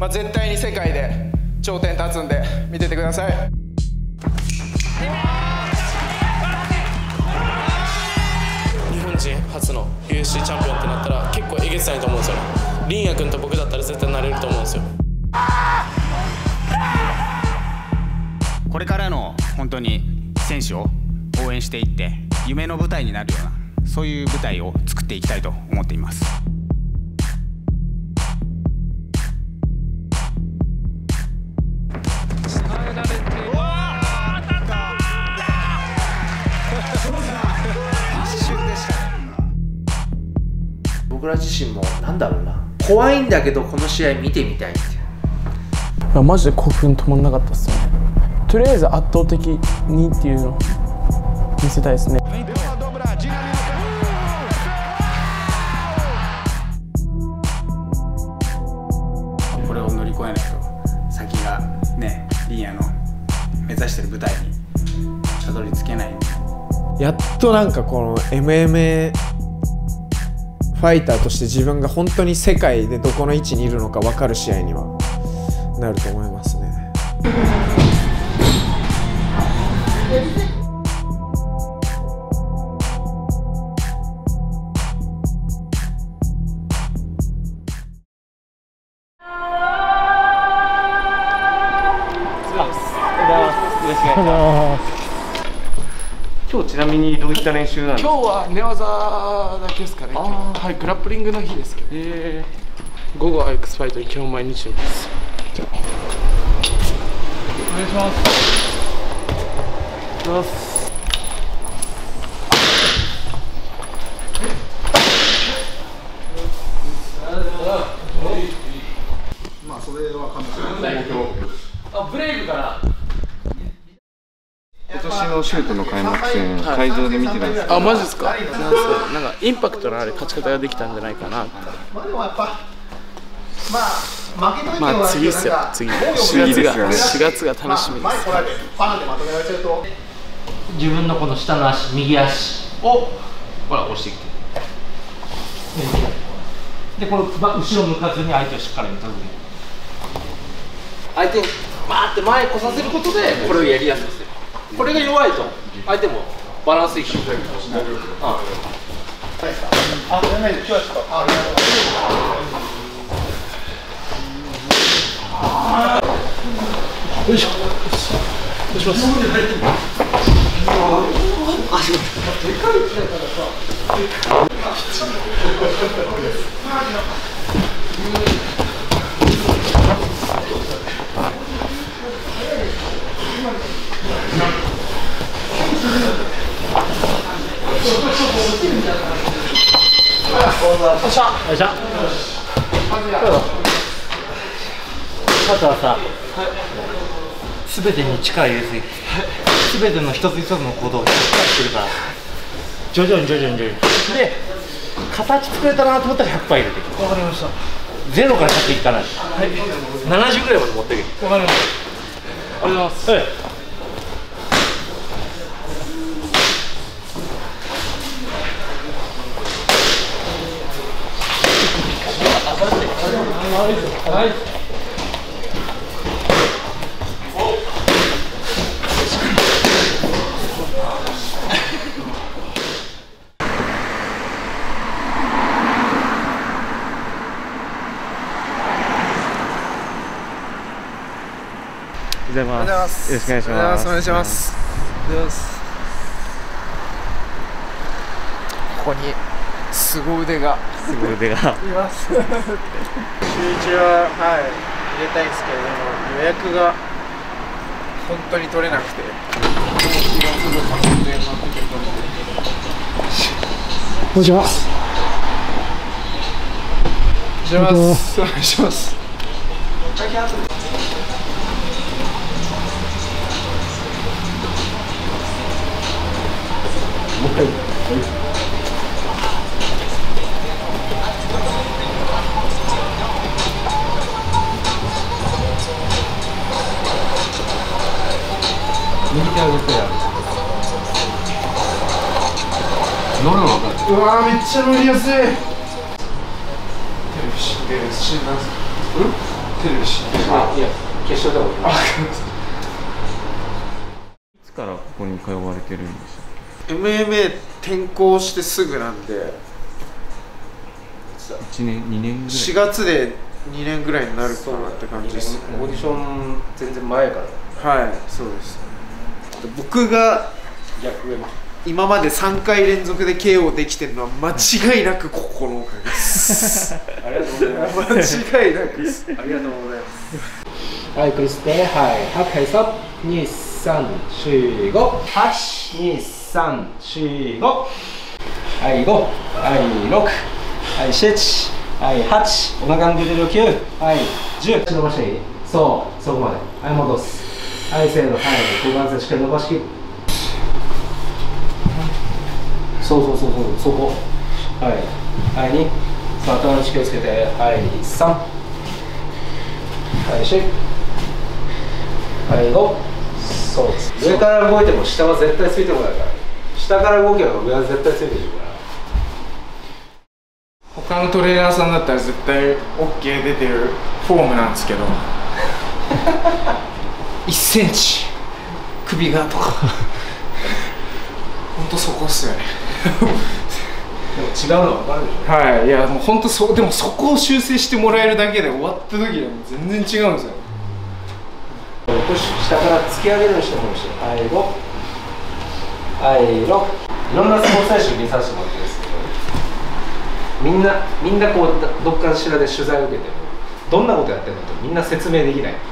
絶対に世界で頂点立つんで見ててください。 日本人初の UFC チャンピオンってなったら結構えげつないと思うんですよね。リンヤ君と僕だったら絶対なれると思うんですよ。 これからの本当に選手を応援していって夢の舞台になるようなそういう舞台を作っていきたいと思っています。 僕ら自身もなんだろうな、怖いんだけどこの試合見てみたいっていう。 マジで興奮止まんなかったっすよね。とりあえず圧倒的にっていうのを見せたいですね。 これを乗り越えないと先がね、リンヤの目指してる舞台にたどり着けない。 やっとなんかこの MMA ファイターとして自分が本当に世界でどこの位置にいるのか分かる試合にはなると思いますね。 今日ちなみにどういった練習なんですか？ 今日は寝技だけですかね。はい、グラップリングの日ですけど。午後は X ファイトに基本毎日います。お願いします。 まあそれは彼女のブレイクから今年のシュートの開幕戦、会場で見てたんですけど、 マジですか。なんかインパクトのある勝ち方ができたんじゃないかなって。まあ次ですよ。次4月が楽しみです。 自分のこの下の足、右足をほら押してきて、でこれ後ろ向かずに相手をしっかり見た時に相手にバーって前来させることでこれをやりやすくする。これが弱いと相手もバランスいいから。よいしょ。どうします？あとはさ、すべてに力入れすぎて、すべての一つ一つの行動をしっかりしてるから、徐々にで、形作れたなと思ったら100%入れていく。わかりました。ゼロから100いかない。はい。70ぐらいまで持っていけ。わかりました。ありがとうございます。はい。はい。 おはようございます。よろしくお願いします。 お願いします。ここに凄腕がいます。週1は入れたいんですけれども予約が本当に取れなくて、 こんにちは。 お願いします。 右手上げてやる。乗るの分かる。 うわー、めっちゃ乗りやすい。手テレビしない。いや、決勝でもいい。 いつからここに通われてるんでしょう。 MMA 転向してすぐなんで 1年2年ぐらい。 4月で2年ぐらいになるかなって感じです。 オーディション全然前から。 はい、そうです。僕が今まで3回連続で KO できてるのは間違いなくここのおかげです。 ありがとうございます。 間違いなくです。 ありがとうございます。 はい、クリステ、はい、8回サップ、2、3、4、5、8、2、3、4、5、はい、5、はい、6、はい、7、はい、8、お腹抜けてる9、はい、10、伸ばしていい？そう、そこまで。はい、戻す。はい、せーの、はい、股関節しっかり伸ばしきる。そう、そこ。はい、はい、2、頭の力をつけて、はい、3、はい、4、はい、5、そうです。上から動いても下は絶対ついてこないから。下から動けば上は絶対ついてくるから。 他のトレーナーさんだったら絶対 OK 出てるフォームなんですけど1センチ首がとかほんとそこっすよねでも違うの分かるでしょ。 はい、いやもうほんとでもそこを修正してもらえるだけで終わった時でも全然違うんですよ。 下から突き上げるようにしてもいいし、はい、5、はい、6、いろんなスポーツ選手見させてもらってるんですけど、みんなこうどっかしらで取材を受けてもどんなことやってるのとみんな説明できないう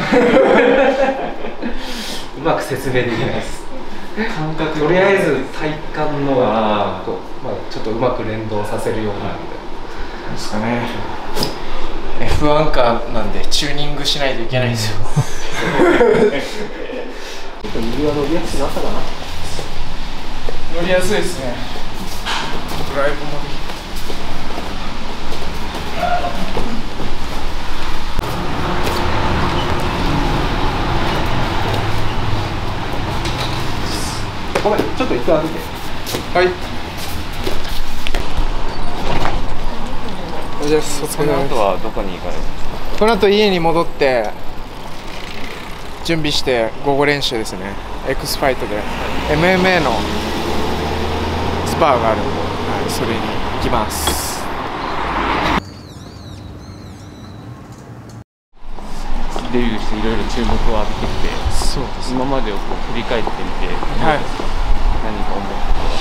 まく説明できないです。感覚とりあえず体幹のまあ、ちょっとうまく連動させるようになってですかね。F アンカーなんでチューニングしないといけないんですよ。 右は伸びやすくなったかな。 乗りやすいですね。ドライブもできる。 ごめん、ちょっと一回歩いて。 はい。じゃあ、お疲れ様です。 この後はどこに行かれるんですか？ この後家に戻って準備して午後練習ですね。X ファイトで MMA のスパーがあるんで、はい、それに行きます。 デビューしていろいろ注目を浴びてきて、 そうですね、 今までをこう振り返ってみて、 はい、 何か思う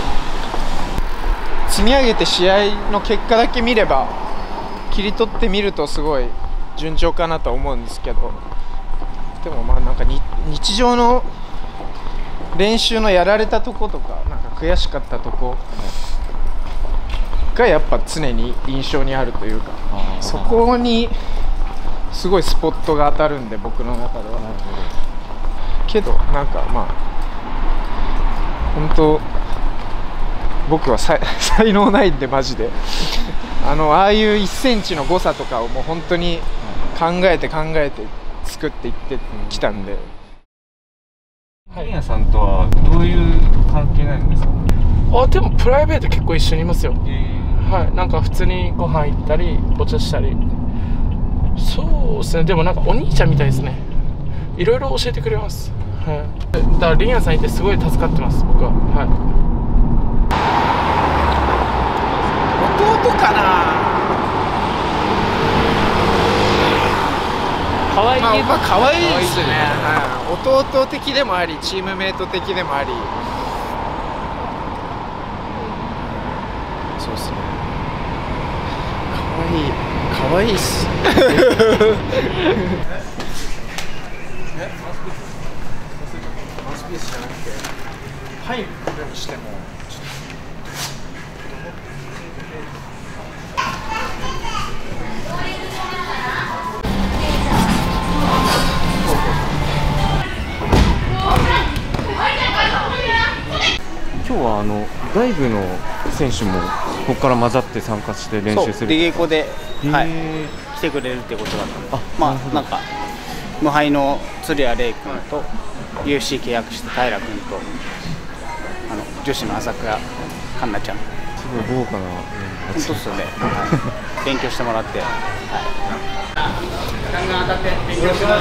ことは？ 積み上げて試合の結果だけ見れば切り取ってみるとすごい順調かなと思うんですけど、でもまあなんか日常の練習のやられたとことか、なんか悔しかったとこがやっぱ常に印象にあるというか、そこにすごいスポットが当たるんで、僕の中では。けどなんかまあ本当僕は才能ないんでマジでああいう1センチの誤差とかをもう本当に考えて作っていってきたんで。 はい、宮さんとはどういう関係なんですか？ でもプライベート結構一緒にいますよ。はい、なんか普通にご飯行ったりお茶したり。そうですね、でもなんかお兄ちゃんみたいですね。いろいろ教えてくれます。はい、だからリンヤさんいてすごい助かってます、僕は。はい、 弟かな。 可愛い、 まあ可愛いですね。はい、弟的でもありチームメイト的でもあり、そうですね、可愛いっす。マウスピースじゃなくて入るようにしても今日は外部の選手もここから混ざって参加して練習する。 出稽古で、はい、来てくれるってことだったので、まあなんか無敗の鶴谷玲君と UFC 契約した平君と女子の朝倉環奈ちゃん、 すごい豪華な。 本当っすよね、はい、勉強してもらって、はい、 ガンガン当たって勉強してくださ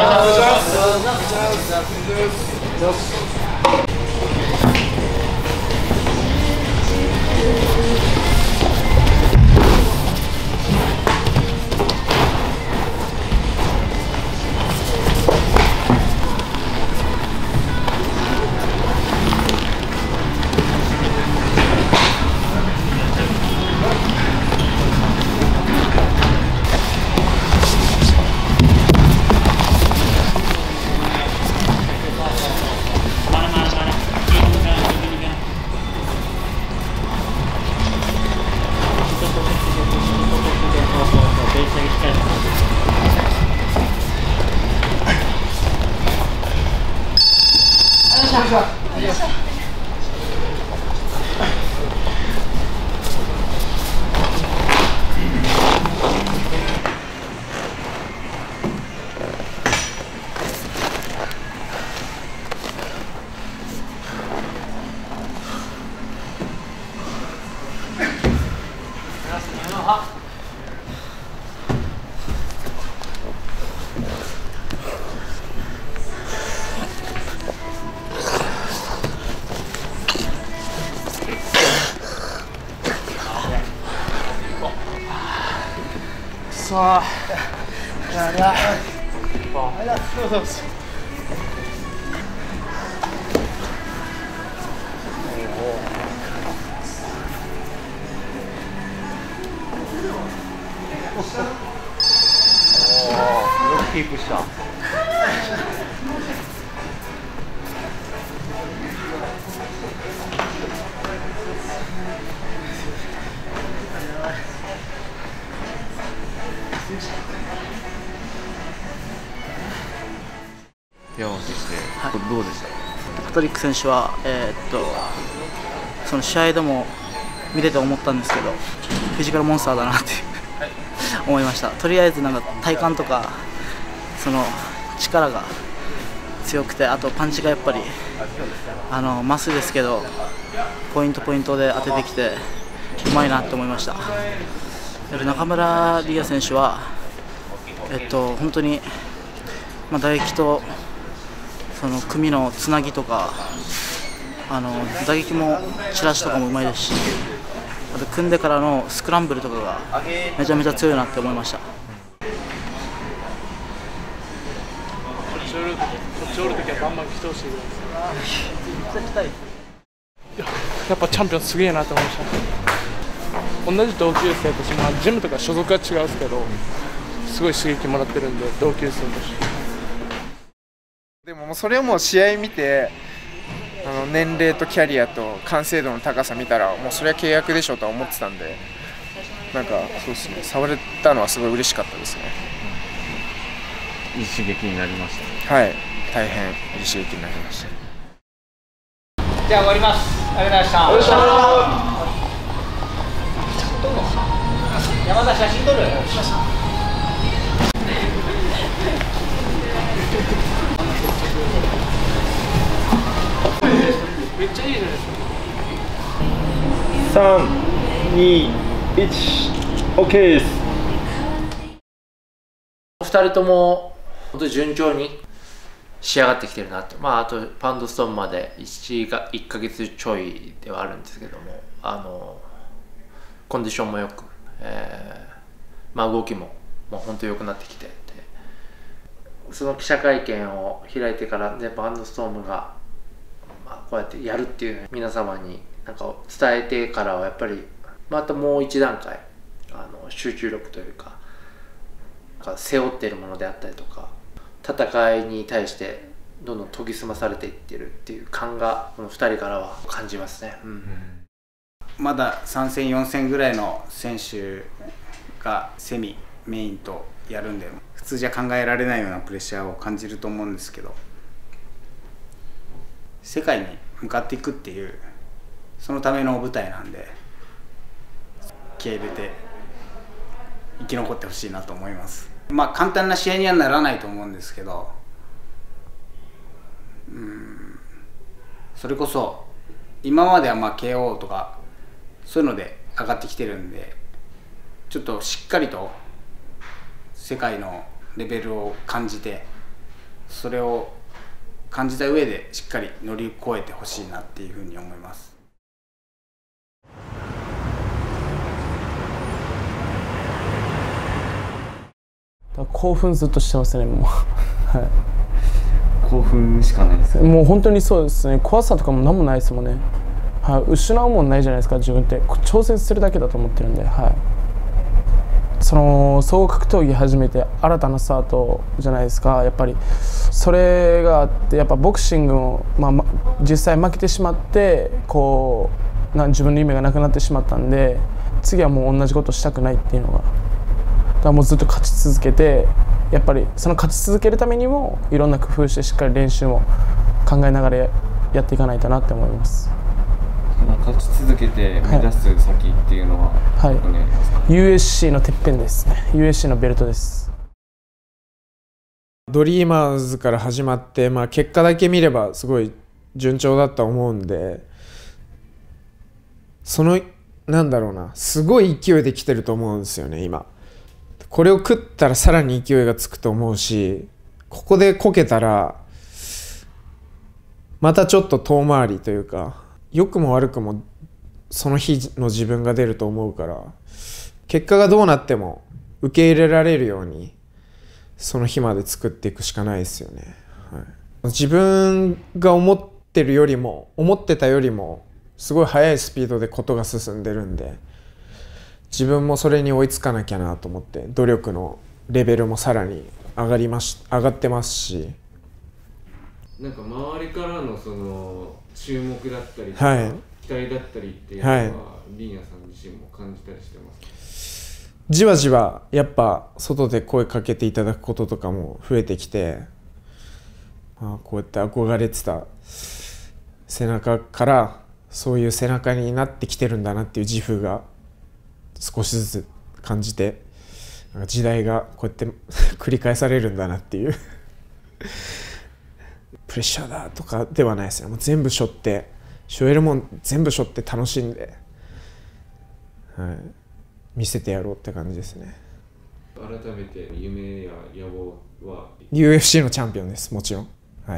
さあ、 よくキープした。 手合わせして、これどうでした？ パトリック選手は、その試合でも見てて思ったんですけど、フィジカルモンスターだなって思いました。とりあえずなんか体幹とかその力が強くて、あとパンチがやっぱりまっすぐですけどポイントで当ててきてうまいなって思いました。中村理也選手は本当に、打撃とその組のつなぎとか打撃もチラシとかもうまいですし、あと組んでからのスクランブルとかがめちゃめちゃ強いなって思いました。 こっちおるときはバンバン来てほしいぐらいです。やっぱチャンピオンすげえなって思いました。同じ同級生やったし、ジムとか所属は違うんですけど、すごい刺激もらってるんで、同級生として。 でもそれをもう試合見て年齢とキャリアと完成度の高さ見たらもうそれは契約でしょとは思ってたんで、なんかそうですね、触れたのはすごい嬉しかったですね。 いい刺激になりました。 はい、大変いい刺激になりました。 じゃあ終わります。ありがとうございました。山田写真撮る。 めっちゃいいじゃないですか。 3、2、1、OK です。 2人とも本当に順調に仕上がってきてるなって、あとパウンドストーンまで1ヶ月ちょいではあるんですけども、コンディションもよく、動きも本当に良くなってきて、その記者会見を開いてからパウンドストームがこうやってやるっていう皆様になんか伝えてからはやっぱりまたもう一段階集中力というか、背負っているものであったりとか、戦いに対してどんどん研ぎ澄まされていってるっていう感がこの2人からは感じますね。 まだ3戦4戦ぐらいの選手がセミメインとやるんで、普通じゃ考えられないようなプレッシャーを感じると思うんですけど、世界に向かっていくっていうそのための舞台なんで、気合い入れて生き残ってほしいなと思います。簡単な試合にはならないと思うんですけど、それこそ今まではKO とかそういうので上がってきてるんで、ちょっとしっかりと世界のレベルを感じて、それを感じた上でしっかり乗り越えてほしいなっていうふうに思います。 興奮ずっとしてますね、もう。はい、 興奮しかないですよね。 もう本当にそうですね。怖さとかも何もないですもんね。はい、失うもんないじゃないですか、自分って。挑戦するだけだと思ってるんで、はい、その総合格闘技始めて新たなスタートじゃないですか。やっぱりそれがあって、やっぱボクシングを、実際負けてしまってこう自分の夢がなくなってしまったんで、次はもう同じことしたくないっていうのが、だからもうずっと勝ち続けて、やっぱりその勝ち続けるためにもいろんな工夫してしっかり練習も考えながらやっていかないとなって思います。 勝ち続けて目指す先っていうのはどこにありますか？ はい、USC のてっぺんですね。USC のベルトです。 ドリーマーズから始まって、結果だけ見ればすごい順調だと思うんで、そのすごい勢いで来てると思うんですよね。今これを食ったらさらに勢いがつくと思うし、ここでこけたらまたちょっと遠回りというか、良くも悪くもその日の自分が出ると思うから、結果がどうなっても受け入れられるようにその日まで作っていくしかないですよね。はい、自分が思ってたよりもすごい速いスピードでことが進んでるんで、自分もそれに追いつかなきゃなと思って、努力のレベルもさらに上がってますし、 なんか周りからのその注目だったりとか、 はい、 期待だったりっていうのは、リーニャさん自身も感じたりしてますか？ じわじわやっぱ外で声かけていただくこととかも増えてきて、こうやって憧れてた背中からそういう背中になってきてるんだなっていう自負が少しずつ感じて、時代がこうやって繰り返されるんだなっていうプレッシャーだとかではないですね。もう全部背負えるもん全部背負って楽しんで、はい、見せてやろうって感じですね。 改めて夢や野望は UFC のチャンピオンです、もちろん。はい。